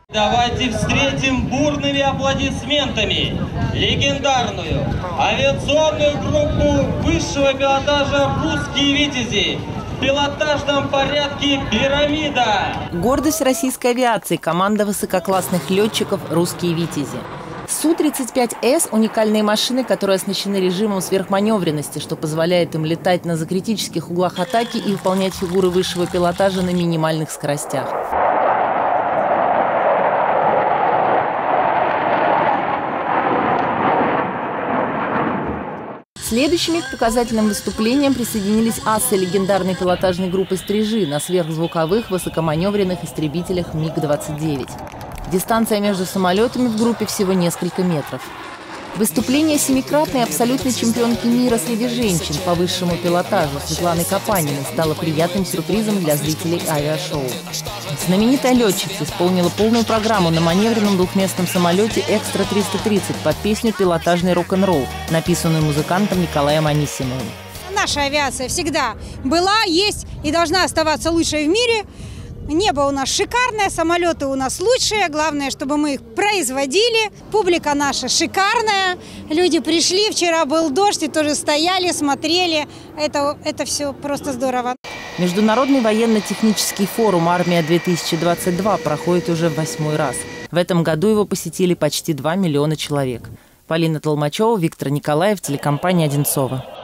Давайте встретим бурными аплодисментами легендарную авиационную группу высшего пилотажа «Русские витязи». В пилотажном порядке «Пирамида». Гордость российской авиации – команда высококлассных летчиков «Русские витязи». Су-35С – уникальные машины, которые оснащены режимом сверхманевренности, что позволяет им летать на закритических углах атаки и выполнять фигуры высшего пилотажа на минимальных скоростях. Следующими к показательным выступлениям присоединились асы легендарной пилотажной группы «Стрижи» на сверхзвуковых высокоманевренных истребителях МиГ-29. Дистанция между самолетами в группе всего несколько метров. Выступление семикратной абсолютной чемпионки мира среди женщин по высшему пилотажу Светланы Капаниной стало приятным сюрпризом для зрителей авиашоу. Знаменитая летчица исполнила полную программу на маневренном двухместном самолете «Экстра-330» под песню «Пилотажный рок-н-ролл», написанную музыкантом Николаем Анисимовым. Наша авиация всегда была, есть и должна оставаться лучшей в мире. Небо у нас шикарное, самолеты у нас лучшие. Главное, чтобы мы их производили. Публика наша шикарная. Люди пришли, вчера был дождь и тоже стояли, смотрели. Это все просто здорово. Международный военно-технический форум «Армия-2022» проходит уже в 8-й раз. В этом году его посетили почти 2 миллиона человек. Полина Толмачева, Виктор Николаев, телекомпания «Одинцово».